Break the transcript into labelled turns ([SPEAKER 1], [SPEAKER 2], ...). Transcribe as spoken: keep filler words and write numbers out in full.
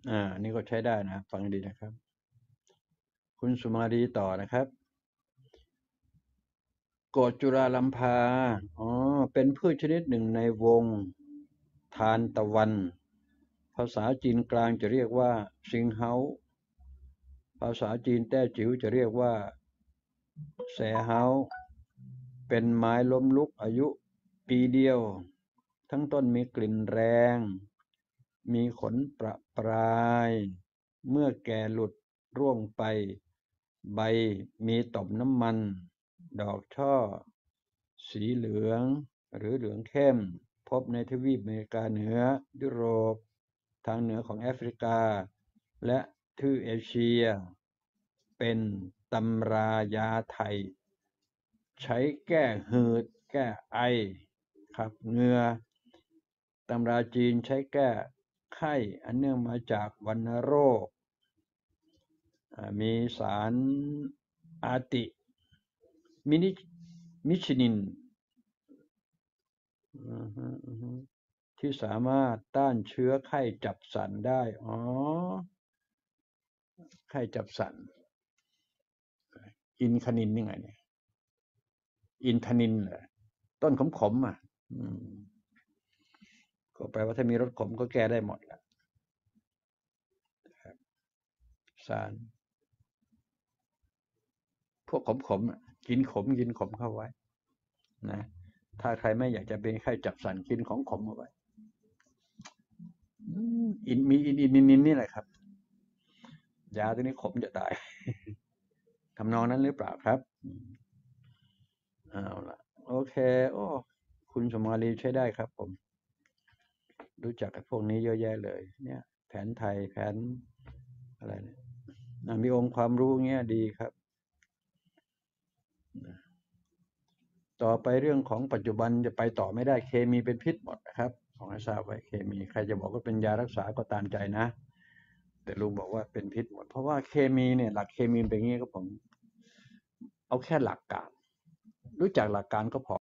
[SPEAKER 1] อ่านี่ก็ใช้ได้นะฟังดีนะครับ คุณสุมาลีต่อนะครับโกฏจุราลัมพาอ๋อเป็นพืชชนิดหนึ่งในวงทานตะวันภาษาจีนกลางจะเรียกว่าซิงเฮาภาษาจีนแต้จิ๋วจะเรียกว่าแสเฮาเป็นไม้ล้มลุกอายุปีเดียวทั้งต้นมีกลิ่นแรงมีขนประปรายเมื่อแก่หลุดร่วงไปใบมีต่อมน้ำมันดอกช่อสีเหลืองหรือเหลืองเข้มพบในทวีปอเมริกาเหนือยุโรปทางเหนือของแอฟริกาและทวีปเอเชียเป็นตำรายาไทยใช้แก้หืดแก้ไอขับเหงื่อตำราจีนใช้แก้ไข้อันเนื่องมาจากวัณโรคมีสารอาติมินิมิชนินที่สามารถต้านเชื้อไข้จับสันได้อ๋อไข้จับสันอินคานินนี่ไงเนี่ยอินทนินเหรอต้นขมๆอ่ะก็แปลว่าถ้ามีรสขมก็แก้ได้หมดแหละสารพวกขมๆกินขมกินขมเข้าไว้นะถ้าใครไม่อยากจะเป็นไข้จับสันกินของขมเอาไว้อินมีอินอินนินนี่แหละครับยาตัวนี้ขมจะตายทำนองนั้นหรือเปล่าครับเอาละโอเคโอ้คุณสมาลีใช้ได้ครับผมรู้จักกับพวกนี้เยอะแยะเลยเนี่ยแผนไทยแผนอะไรเนี่ยมีองค์ความรู้เงี้ยดีครับต่อไปเรื่องของปัจจุบันจะไปต่อไม่ได้เคมีเป็นพิษหมดนะครับขอให้ทราบไว้เคมีใครจะบอกว่าเป็นยารักษาก็ตามใจนะแต่ลุงบอกว่าเป็นพิษหมดเพราะว่าเคมีเนี่ยหลักเคมีเป็นอย่างนี้ครับผมเอาแค่หลักการรู้จักหลักการก็พอ